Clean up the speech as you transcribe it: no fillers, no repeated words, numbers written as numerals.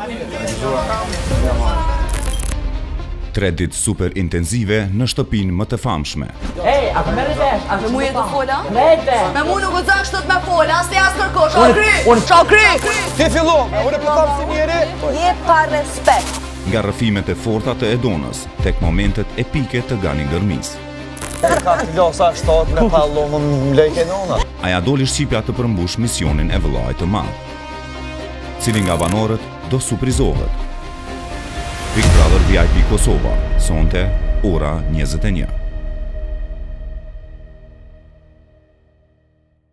3 ditë super intenzive në shtëpinë më të famshme. Ej, a përmeri vesh? Me mu jetë të fola? Lejte! Me mu nuk u zak shtot me fola, as të jasë kërko, shokry! Ti fillon, unë po tham si njeri. Je pa respekt. Nga rrëfimet e forta të Edonës, tek momentet epike të Gani Gërmis. Ka të losa 7 me pallo më lejke nona. Aja doli Shqipja të përmbush misionin e vëllait të madh, cili nga banorët do surprizohet. Big Brother VIP Kosova, sonte ora 21.